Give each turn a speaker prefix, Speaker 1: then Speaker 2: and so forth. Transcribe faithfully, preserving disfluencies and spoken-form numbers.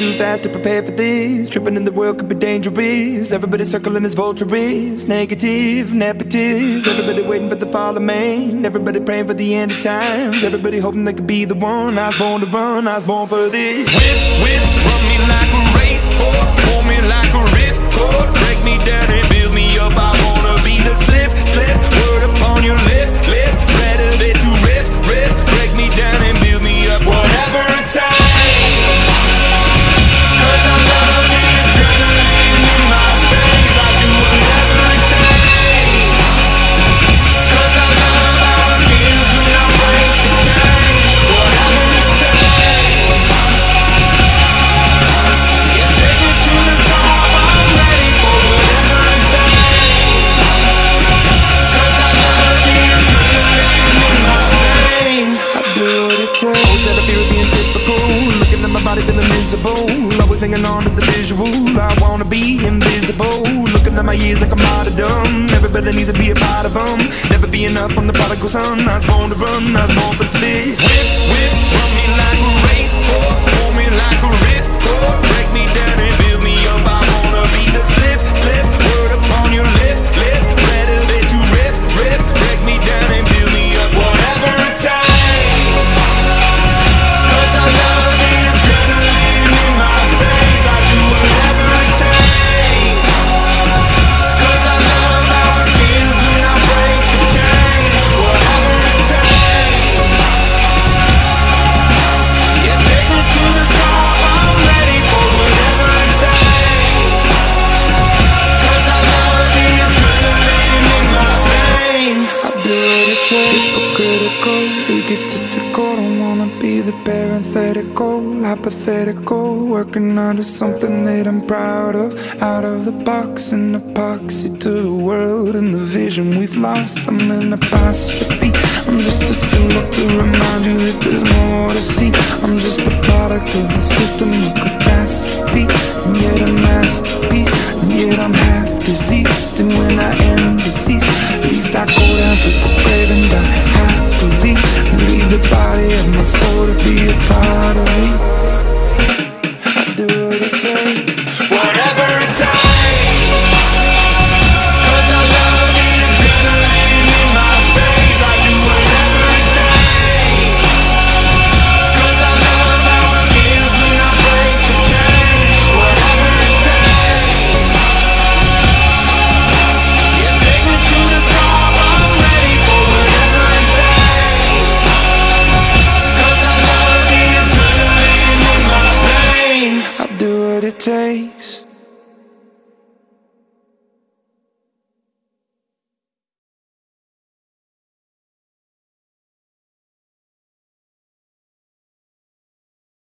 Speaker 1: too fast to prepare for this. Tripping in the world could be dangerous. Everybody circling as vultures. Negative, negative. Everybody waiting for the fall of man. Everybody praying for the end of times. Everybody hoping they could be the one. I was born to run, I was born for this.
Speaker 2: Whip, whip, run me like a racehorse. Pull me like a ripcord. Break me down and build me up. I wanna be the slip, slip. Word upon your lip, lip. Better that you rip, rip. Break me down and build me up. Whatever it takes. Cause I love the adrenaline in my veins. I do whatever it takes. Cause I love how it feels when I break the chains. Whatever it takes. Yeah, take it to the top. I'm ready for whatever it takes. Cause I love the adrenaline in my veins.
Speaker 1: I do what it takes. Always had a fear of being typical. Looking at my body feeling miserable. Always hanging on to the visual. I wanna be invisible. Looking at my years like I'm martyrdom. Everybody needs to be a part of them. Never be enough from the prodigal son. I was born to run, I was born for this.
Speaker 2: Whip, whip, run me like a racehorse. Pull me like a ripcord. Break me down and build me up. I wanna be the slip, slip. Word upon your lip, lip. Better that you rip, rip. Break me down and build me up. Whatever it takes. Cause I love the adrenaline in my veins. I do whatever it takes. Cause I love how it feels when I break the chains. Whatever it takes. Yeah, take me to the top. I'm ready for whatever it takes. Cause I love the adrenaline in my veins.
Speaker 1: I do what it takes. Hypocritical, egotistical. Don't wanna be the parenthetical, hypothetical. Working onto something that I'm proud of. Out of the box, an epoxy to the world and the vision we've lost. I'm an apostrophe. I'm just a symbol to remind you that there's more to see. I'm just a product of the system of catastrophe. And yet a masterpiece. And yet I'm half diseased. And when I am deceased, at least I go down to the grave and die happily. And leave the body of my soul to be a part of me. I do what it takes.
Speaker 2: Whatever it takes. Cause I love the adrenaline in my veins. I do whatever it takes. Cause I love how it feels when I break the chains. Whatever it takes. Yeah, take me to the top. I'm ready for whatever it takes. Cause I love the adrenaline in my veins.
Speaker 1: I do what it takes.